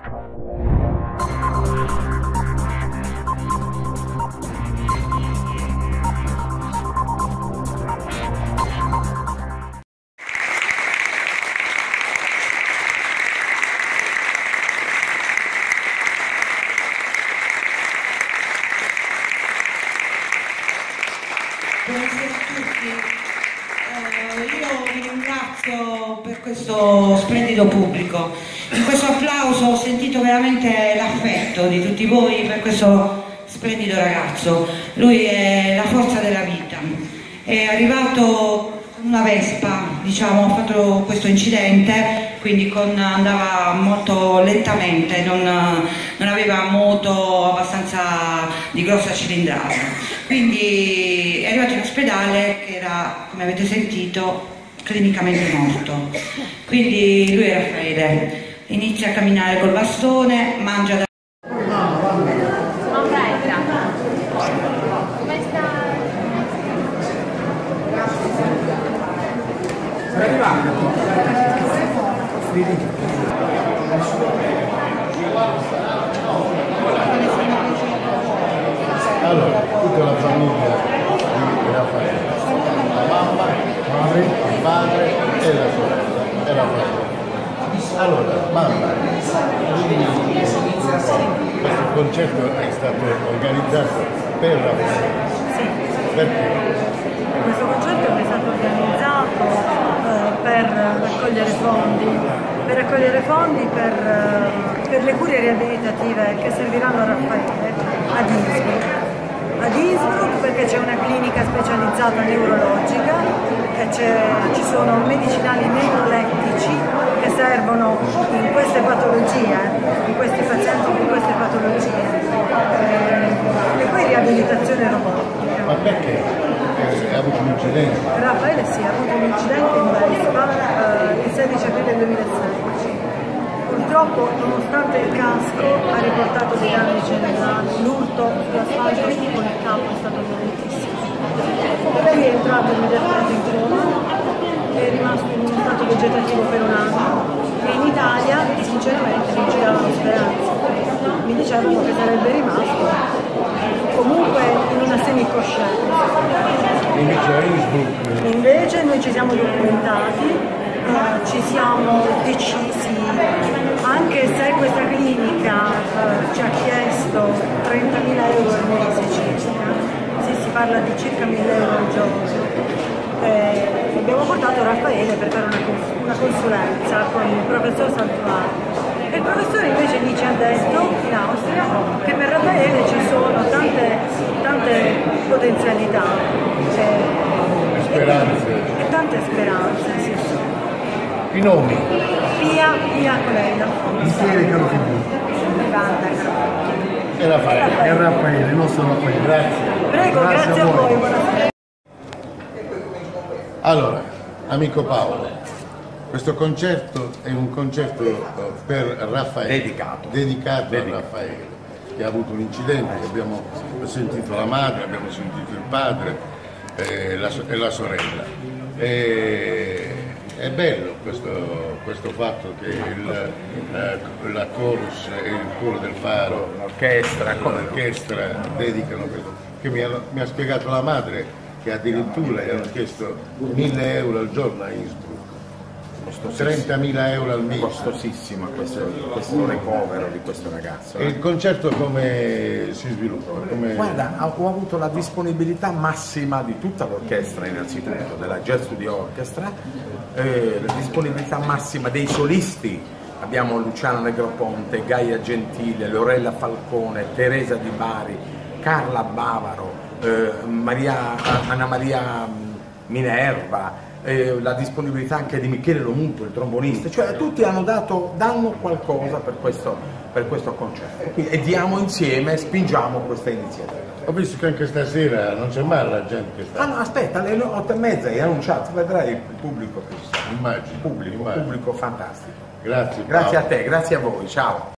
Buonasera a tutti, io vi ringrazio per questo splendido pubblico. In questo applauso ho sentito veramente l'affetto di tutti voi per questo splendido ragazzo. Lui è la forza della vita. È arrivato con una Vespa, diciamo, ha fatto questo incidente, quindi andava molto lentamente, non aveva moto abbastanza di grossa cilindrata. Quindi è arrivato in ospedale che era, come avete sentito, clinicamente morto. Quindi lui è Raffaele, inizia a camminare col bastone, mangia da... Allora, tutta la famiglia di Raffaele, la mamma, il padre e la sorella e la famiglia. Allora, mamma, questo concerto è stato organizzato per Raffaele. Sì. Perché? Questo concerto è stato organizzato per raccogliere fondi per le cure riabilitative che serviranno a Raffaele ad Innsbruck, perché c'è una clinica specializzata neurologica e ci sono medicinali neurolettici che servono in queste patologie, in questi pazienti con queste patologie, e poi riabilitazione robotica. Ma perché? Ha avuto un incidente? Raffaele sì, ha avuto un incidente in Vespa il 16 aprile 2016. Purtroppo, nonostante il casco ha riportato dei danni cerebrali, l'urto sull'asfalto con il capo è stato violentissimo. Lui è entrato immediatamente in coma, è rimasto in uno stato vegetativo per un anno e in Italia sinceramente non ci davano speranza. Mi dicevano che sarebbe rimasto comunque in una semicoscienza. Invece noi ci siamo documentati, ci siamo decisi, anche se questa clinica ci ha chiesto 30.000 euro al mese circa, si parla di circa 1.000 euro al giorno, abbiamo portato Raffaele per fare una consulenza con il professor Santuario. E il professore invece lì ci ha detto, in Austria, che per Raffaele ci sono tante potenzialità e tante speranze, sì. I nomi? Pia Colella. Michele Carofigli. Ivanda Carofigli. E Raffaele, il nostro Raffaele. Grazie. Prego, grazie a voi, buonasera. Allora, amico Paolo, questo concerto è un concerto per Raffaele, dedicato a Raffaele, che ha avuto un incidente, abbiamo sentito la madre, abbiamo sentito il padre e la sorella. È bello questo fatto che la chorus e il coro del Faro, l'orchestra dedicano questo, che mi ha spiegato la madre che addirittura gli hanno chiesto 1.000 euro al giorno a Innsbruck. 30.000 euro al mese. Costosissimo questo ricovero di questo ragazzo. E il concerto come si sviluppa? Guarda, ho avuto la disponibilità massima di tutta l'orchestra innanzitutto, della Jazz Studio Orchestra, la disponibilità massima dei solisti. Abbiamo Luciana Negroponte, Gaia Gentile, Lorella Falcone, Teresa Di Bari, Carla Bavaro, Anna Maria Minerva, la disponibilità anche di Michele Lomuto, il trombonista, cioè tutti danno qualcosa per questo concerto e diamo insieme, spingiamo questa iniziativa. Ho visto che anche stasera non c'è mai la gente che sta. Ah no, aspetta, alle 8:30 è annunciato, vedrai il pubblico che sta. Immagino. Pubblico fantastico. Grazie. Grazie a te, grazie a voi, ciao.